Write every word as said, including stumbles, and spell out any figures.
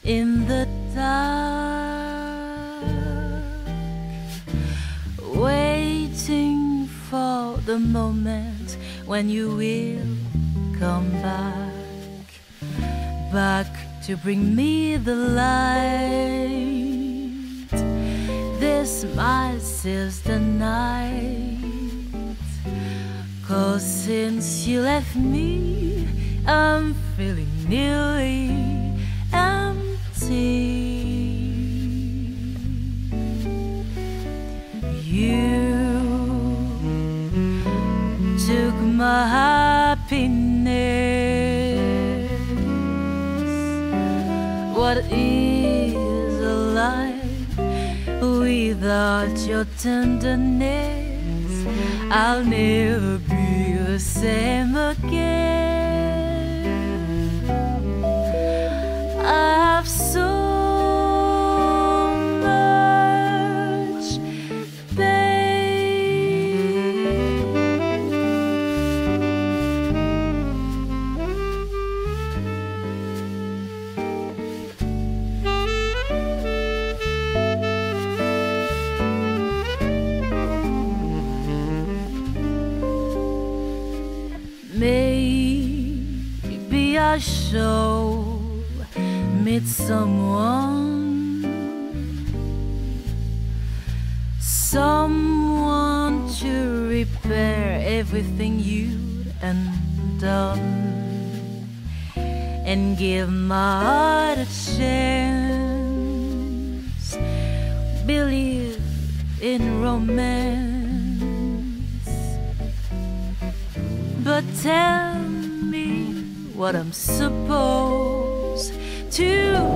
in the dark, waiting for the moment when you will come back, back to bring me the light. This my sister night, 'cause since you left me, I'm feeling nearly empty. You took my happiness. What is a life without your tenderness? I'll never be the same again. I have so much pain. Maybe I shall meet someone, someone to repair everything you'd undone, and give my heart a chance. Believe in romance, but tell me what I'm supposed to